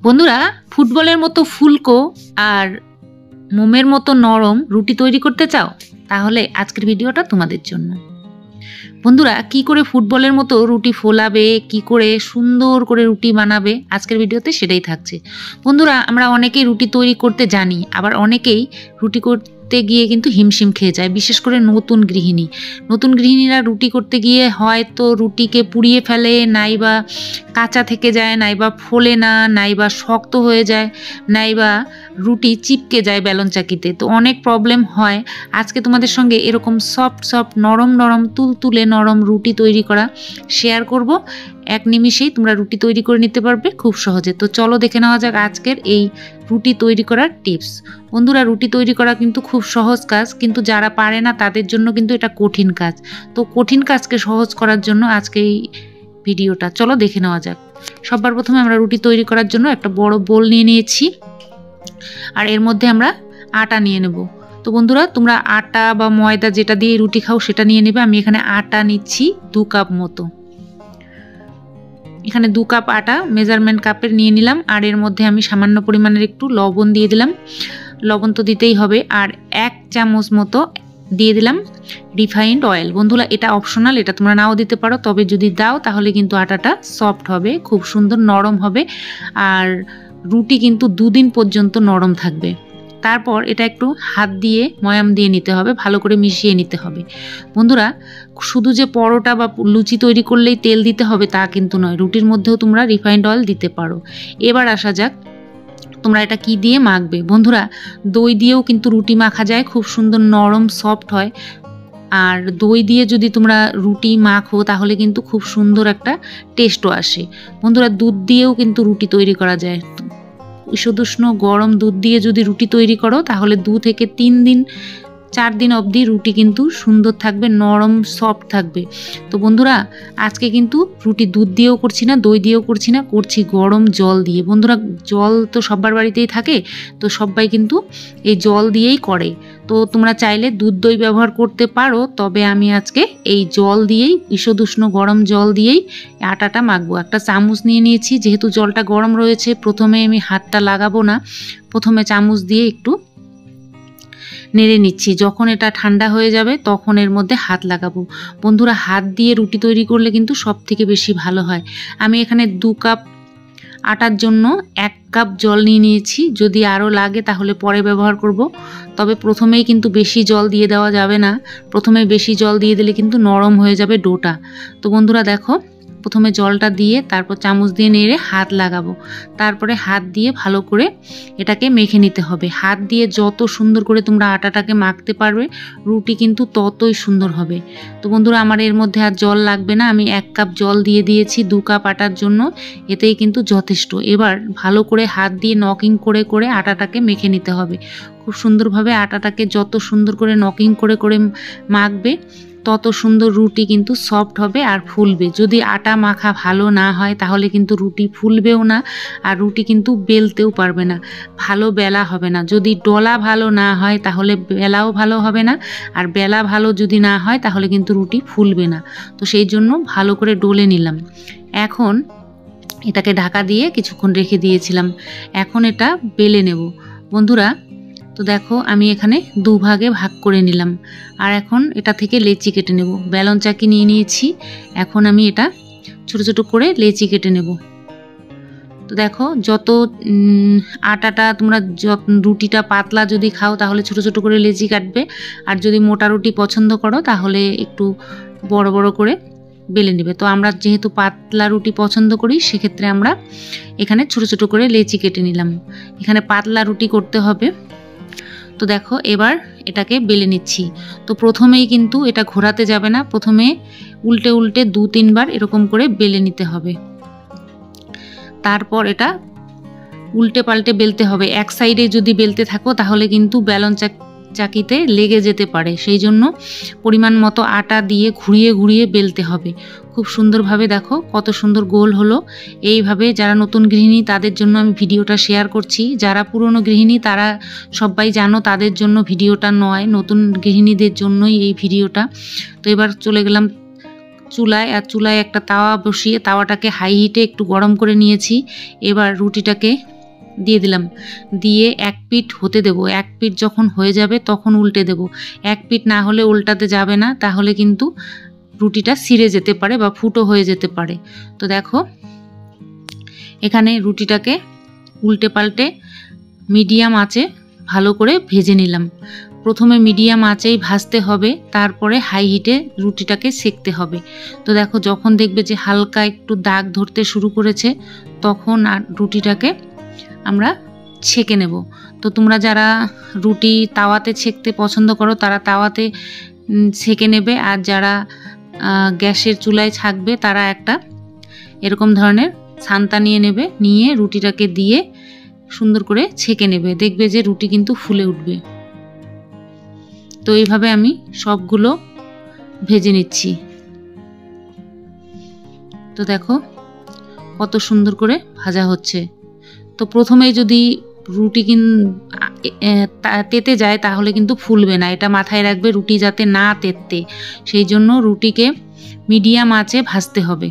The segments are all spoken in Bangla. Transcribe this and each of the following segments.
বন্ধুরা, ফুটবলের মতো ফুলকো আর মোমের মতো নরম রুটি তৈরি করতে চাও? তাহলে আজকের ভিডিওটা তোমাদের জন্য। বন্ধুরা, কি করে ফুটবলের মতো রুটি ফোলাবে, কি করে সুন্দর করে রুটি বানাবে, আজকের ভিডিওতে সেটাই থাকছে। বন্ধুরা, আমরা অনেকেই রুটি তৈরি করতে জানি, আবার অনেকেই রুটি করতে গিয়ে কিন্তু হিমশিম খেয়ে যায়, বিশেষ করে নতুন গৃহিণীরা রুটি করতে গিয়ে হয়তো রুটিকে পুড়িয়ে ফেলে, নাইবা কাঁচা থেকে যায়, নাইবা ফোলে না, নাইবা শক্ত হয়ে যায়, নাইবা রুটি চিপকে যায় বেলন চাকিতে। তো অনেক প্রবলেম হয়। আজকে তোমাদের সঙ্গে এরকম সফট নরম তুলতুলে নরম রুটি তৈরি করা শেয়ার করব। এক নিমিষেই তোমরা রুটি তৈরি করে নিতে পারবে খুব সহজে। তো চলো দেখে নেওয়া যাক আজকের এই রুটি তৈরি করার টিপস। বন্ধুরা, রুটি তৈরি করা কিন্তু খুব সহজ কাজ, কিন্তু যারা পারে না তাদের জন্য কিন্তু এটা কঠিন কাজ। তো কঠিন কাজকে সহজ করার জন্য আজকে এই ভিডিওটা, চলো দেখে নেওয়া যাক। সবার প্রথমে আমরা রুটি তৈরি করার জন্য একটা বড় বোল নিয়ে নিয়েছি, আর এর মধ্যে আমরা আটা নিয়ে নেব। তো বন্ধুরা, তোমরা আটা বা ময়দা যেটা দিয়ে রুটি খাও সেটা নিয়ে নেবে। আমি এখানে আটা নিচ্ছি 2 কাপ মতো। এখানে 2 কাপ আটা মেজারমেন্ট কাপের নিয়ে নিলাম, আর এর মধ্যে আমি সামান্য পরিমাণের একটু লবণ দিয়ে দিলাম। লবণ তো দিতেই হবে। আর 1 চামচ মতো দিয়ে দিলাম রিফাইন্ড অয়েল। বন্ধুরা, এটা অপশনাল, এটা তোমরা নাও দিতে পারো, তবে যদি দাও তাহলে কিন্তু আটাটা সফট হবে, খুব সুন্দর নরম হবে, আর রুটি কিন্তু 2 দিন পর্যন্ত নরম থাকবে। তারপর এটা একটু হাত দিয়ে ময়াম দিয়ে নিতে হবে, ভালো করে মিশিয়ে নিতে হবে। বন্ধুরা, শুধু যে পরোটা বা লুচি তৈরি করলেই তেল দিতে হবে তা কিন্তু নয়, রুটির মধ্যেও তোমরা রিফাইন্ড অয়েল দিতে পারো। এবার আসা যাক তোমরা এটা কি দিয়ে মাখবে। বন্ধুরা, দই দিয়েও কিন্তু রুটি মাখা যায়, খুব সুন্দর নরম সফট হয়। আর দই দিয়ে যদি তোমরা রুটি মাখো তাহলে কিন্তু খুব সুন্দর একটা টেস্টও আসে। বন্ধুরা, দুধ দিয়েও কিন্তু রুটি তৈরি করা যায়। ঈষদুষ্ণ গরম দুধ দিয়ে যদি রুটি তৈরি করো তাহলে 2 থেকে 3 দিন 4 দিন অবধি রুটি কিন্তু সুন্দর থাকবে, নরম সফট থাকবে। তো বন্ধুরা, আজকে কিন্তু রুটি দুধ দিয়েও করছি না, দই দিয়েও করছি না, করছি গরম জল দিয়ে। বন্ধুরা, জল তো সবার বাড়িতেই থাকে, তো সবাই কিন্তু এই জল দিয়েই করে। তো তোমরা চাইলে দুধ দই ব্যবহার করতে পারো, তবে আমি আজকে এই জল দিয়েই, ঈষদুষ্ণ গরম জল দিয়েই আটাটা মাখবো। একটা চামচ নিয়ে নিয়েছি, যেহেতু জলটা গরম রয়েছে প্রথমে আমি হাতটা লাগাবো না, প্রথমে চামচ দিয়ে একটু নেড়ে নিচ্ছি। যখন এটা ঠান্ডা হয়ে যাবে তখন এর মধ্যে হাত লাগাবো। বন্ধুরা, হাত দিয়ে রুটি তৈরি করলে কিন্তু সব থেকে বেশি ভালো হয়। আমি এখানে 2 কাপ আটার জন্য 1 কাপ জল নিয়ে নিয়েছি। যদি আরও লাগে তাহলে পরে ব্যবহার করব, তবে প্রথমেই কিন্তু বেশি জল দিয়ে দেওয়া যাবে না। প্রথমে বেশি জল দিয়ে দিলে কিন্তু নরম হয়ে যাবে ডোটা। তো বন্ধুরা দেখো, প্রথমে জলটা দিয়ে তারপর চামচ দিয়ে নেড়ে হাত লাগাবো, তারপরে হাত দিয়ে ভালো করে এটাকে মেখে নিতে হবে। হাত দিয়ে যত সুন্দর করে তোমরা আটাটাকে মাখতে পারবে রুটি কিন্তু ততই সুন্দর হবে। তো বন্ধুরা, আমার এর মধ্যে আর জল লাগবে না, আমি 1 কাপ জল দিয়ে দিয়েছি 2 কাপ আটার জন্য, এতেই কিন্তু যথেষ্ট। এবার ভালো করে হাত দিয়ে নকিং করে করে আটাটাকে মেখে নিতে হবে। খুব সুন্দরভাবে আটাটাকে যত সুন্দর করে নকিং করে করে মাখবে তত সুন্দর রুটি কিন্তু সফট হবে আর ফুলবে। যদি আটা মাখা ভালো না হয় তাহলে কিন্তু রুটি ফুলবেও না, আর রুটি কিন্তু বেলতেও পারবে না, ভালো বেলা হবে না। যদি ডলা ভালো না হয় তাহলে বেলাও ভালো হবে না, আর বেলা ভালো যদি না হয় তাহলে কিন্তু রুটি ফুলবে না। তো সেই জন্য ভালো করে ডলে নিলাম। এখন এটাকে ঢাকা দিয়ে কিছুক্ষণ রেখে দিয়েছিলাম, এখন এটা বেলে নেব। বন্ধুরা, তো দেখো আমি এখানে 2 ভাগে ভাগ করে নিলাম, আর এখন এটা থেকে লেচি কেটে নেব। বেলন চাকি নিয়ে নিয়েছি, এখন আমি এটা ছোট ছোট করে লেচি কেটে নেব। তো দেখো, যত আটাটা তোমরা রুটিটা পাতলা যদি খাও তাহলে ছোট ছোট করে লেচি কাটবে, আর যদি মোটা রুটি পছন্দ করো তাহলে একটু বড় বড় করে বেলে নেবে। তো আমরা যেহেতু পাতলা রুটি পছন্দ করি সেক্ষেত্রে আমরা এখানে ছোট ছোট করে লেচি কেটে নিলাম। এখানে পাতলা রুটি করতে হবে। তো দেখো, এবার এটাকে বেলে নিচ্ছি। তো প্রথমেই কিন্তু এটা ঘোরাতে যাবে না, প্রথমে উল্টে উল্টে 2-3 বার এরকম করে বেলে নিতে হবে। তারপর এটা উল্টে পাল্টে বেলতে হবে। এক সাইডে যদি বেলতে থাকো তাহলে কিন্তু বেলন চাকিতে লেগে যেতে পারে, সেই জন্য পরিমাণ মতো আটা দিয়ে ঘুরিয়ে ঘুরিয়ে বেলতে হবে। খুব সুন্দরভাবে দেখো কত সুন্দর গোল হলো। এইভাবে যারা নতুন গৃহিণী তাদের জন্য আমি ভিডিওটা শেয়ার করছি, যারা পুরনো গৃহিণী তারা সবাই জানো তাদের জন্য ভিডিওটা নয়, নতুন গৃহিণীদের জন্যই এই ভিডিওটা। তো এবার চলে গেলাম চুলায়, আর চুলায় একটা তাওয়া বসিয়ে তাওয়াটাকে হাই হিটে একটু গরম করে নিয়েছি। এবার রুটিটাকে দিয়ে দিলাম, দিয়ে এক পিঠ হতে দেব। এক পিঠ যখন হয়ে যাবে তখন উল্টে দেব। এক পিঠ না হলে উল্টাতে যাবে না, তাহলে কিন্তু রুটিটা ছিঁড়ে যেতে পারে বা ফুটো হয়ে যেতে পারে। তো দেখো এখানে রুটিটাকে উল্টে পাল্টে মিডিয়াম আঁচে ভালো করে ভেজে নিলাম। প্রথমে মিডিয়াম আঁচেই ভাজতে হবে, তারপরে হাই হিটে রুটিটাকে সেকতে হবে। তো দেখো যখন দেখবে যে হালকা একটু দাগ ধরতে শুরু করেছে, তখন আর রুটিটাকে আমরা ছেঁকে নেব। তো তোমরা যারা রুটি তাওয়াতে ছেঁকতে পছন্দ করো তারা তাওয়াতে ছেঁকে নেবে, আর যারা গ্যাসের চুলায় ছাঁকবে তারা একটা এরকম ধরনের ছান্তা নিয়ে নেবে, নিয়ে রুটিটাকে দিয়ে সুন্দর করে ছেঁকে নেবে। দেখবে যে রুটি কিন্তু ফুলে উঠবে। তো এইভাবে আমি সবগুলো ভেজে নিচ্ছি। তো দেখো কত সুন্দর করে ভাজা হচ্ছে। তো প্রথমেই যদি রুটি তেতে যায় তাহলে কিন্তু ফুলবে না, এটা মাথায় রাখবে, রুটি যাতে না তেতে, সেই জন্য রুটিকে মিডিয়াম আঁচে ভাজতে হবে।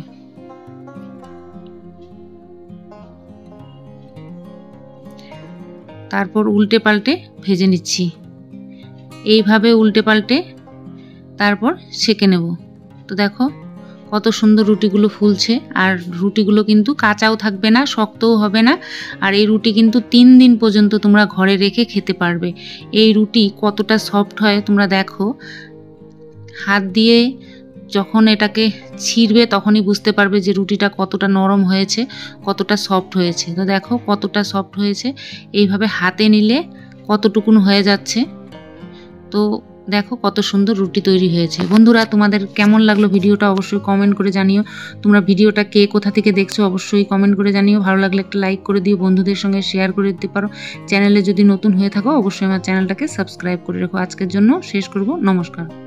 তারপর উল্টে পাল্টে ভেজে নিচ্ছি। এইভাবে উল্টে পাল্টে তারপর সেঁকে নেব। তো দেখো কত সুন্দর রুটিগুলো ফুলছে, আর রুটিগুলো কিন্তু কাঁচাও থাকবে না, শক্তও হবে না। আর এই রুটি কিন্তু 3 দিন পর্যন্ত তোমরা ঘরে রেখে খেতে পারবে। এই রুটি কতটা সফট হয় তোমরা দেখো, হাত দিয়ে যখন এটাকে ছিঁড়বে তখনই বুঝতে পারবে যে রুটিটা কতটা নরম হয়েছে, কতটা সফট হয়েছে। তো দেখো কতটা সফট হয়েছে, এইভাবে হাতে নিলে কতটুকুন হয়ে যাচ্ছে। তো দেখো কত সুন্দর রুটি তৈরি হয়েছে। বন্ধুরা তোমাদের কেমন লাগলো ভিডিওটা অবশ্যই কমেন্ট করে জানিও। তোমরা ভিডিওটা কে কোথা থেকে দেখছো অবশ্যই কমেন্ট করে জানিও। ভালো লাগলে একটা লাইক করে দিও, বন্ধুদের সঙ্গে শেয়ার করে দিতে পারো। চ্যানেলে যদি নতুন হয়ে থাকো অবশ্যই আমার চ্যানেলটাকে সাবস্ক্রাইব করে রেখো। আজকের জন্য শেষ করব, নমস্কার।